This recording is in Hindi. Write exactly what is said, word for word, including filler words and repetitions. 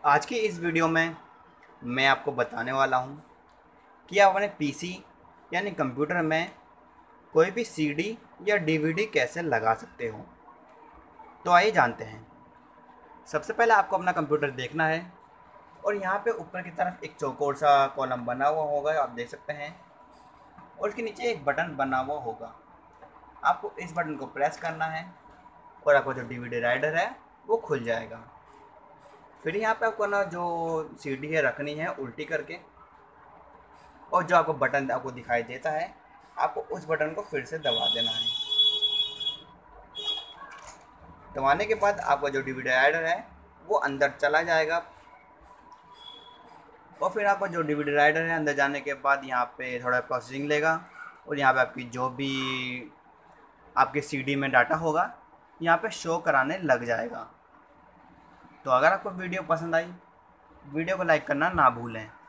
आज की इस वीडियो में मैं आपको बताने वाला हूँ कि आप अपने पीसी यानी कंप्यूटर में कोई भी सीडी या डीवीडी कैसे लगा सकते हो। तो आइए जानते हैं। सबसे पहले आपको अपना कंप्यूटर देखना है और यहाँ पे ऊपर की तरफ एक चौकोर सा कॉलम बना हुआ होगा, आप देख सकते हैं। और उसके नीचे एक बटन बना हुआ होगा, आपको इस बटन को प्रेस करना है और आपका जो डीवीडी राइडर है वो खुल जाएगा। फिर यहाँ पे आपको ना जो सीडी है रखनी है उल्टी करके, और जो आपको बटन आपको दिखाई देता है आपको उस बटन को फिर से दबा देना है। दबाने के बाद आपका जो डीवीडी राइडर है वो अंदर चला जाएगा। और फिर आपका जो डीवीडी राइडर है अंदर जाने के बाद यहाँ पे थोड़ा प्रोसेसिंग लेगा और यहाँ पे आपकी जो भी आपके सीडी में डाटा होगा यहाँ पे शो कराने लग जाएगा। तो अगर आपको वीडियो पसंद आई, वीडियो को लाइक करना ना भूलें।